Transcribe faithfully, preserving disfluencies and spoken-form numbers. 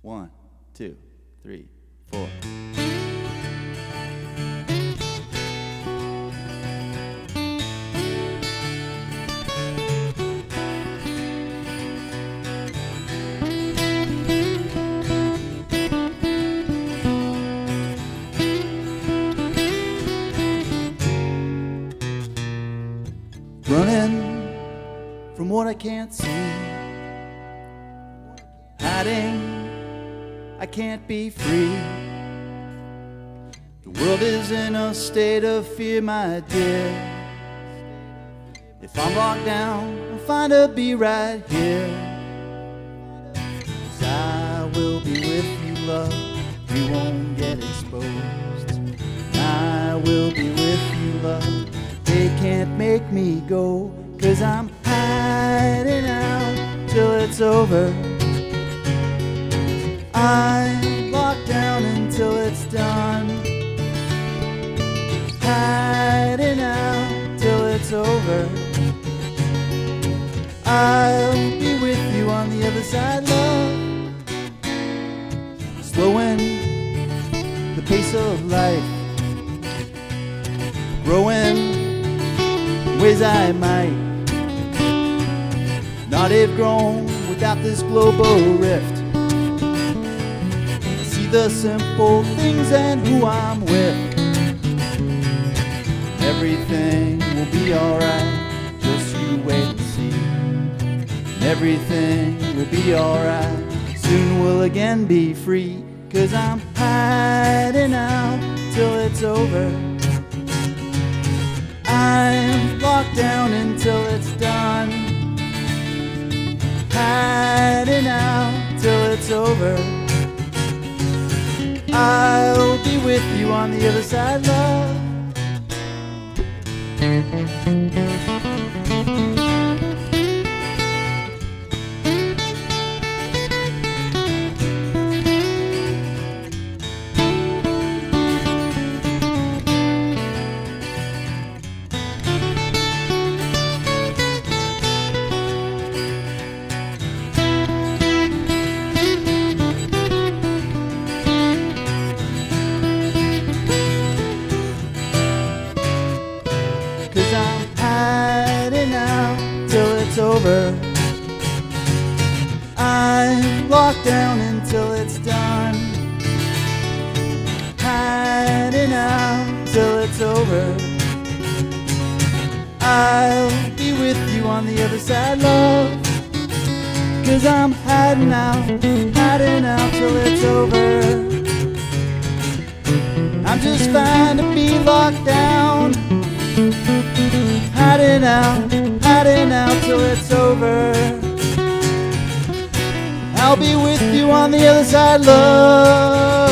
One, two, three, four. Running from what I can't see, hiding, I can't be free. The world is in a state of fear, my dear. If I'm locked down, I'll find a be right here. 'Cause I will be with you, love, you won't get exposed. I will be with you, love, they can't make me go. 'Cause I'm hiding out till it's over. I'm locked down until it's done. Hiding out till it's over. I'll be with you on the other side, love. Slowing the pace of life, growing ways I might not have grown without this global rift. See the simple things and who I'm with. Everything will be alright, just you wait and see. And everything will be alright, soon we'll again be free. 'Cause I'm hiding out till it's over. I'm locked down until it's done. Hiding out till it's over. I'll be with you on the other side, love. I'm hiding out till it's over. I'm locked down until it's done. Hiding out till it's over. I'll be with you on the other side, love. 'Cause I'm hiding out, hiding out till it's over. I'm just fine to be locked down. Hiding out, hiding out till it's over. I'll be with you on the other side, love.